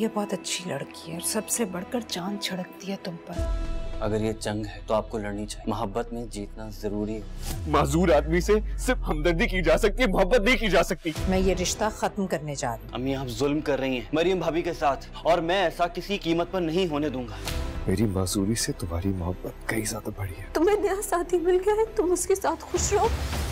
ये बहुत अच्छी लड़की है और सबसे बढ़कर जान छिड़कती है तुम पर। अगर ये जंग है तो आपको लड़नी चाहिए। मोहब्बत में जीतना जरूरी है। माजूर आदमी से सिर्फ हमदर्दी की जा सकती है, मोहब्बत नहीं की जा सकती। मैं ये रिश्ता खत्म करने जा रही हूँ। अम्मी आप जुल्म कर रही हैं मरियम भाभी के साथ, और मैं ऐसा किसी कीमत पर नहीं होने दूंगा। मेरी माजूरी से तुम्हारी मोहब्बत कई ज्यादा बड़ी है। तुम्हें नया साथी मिल गया है, तुम उसके साथ खुश रहो।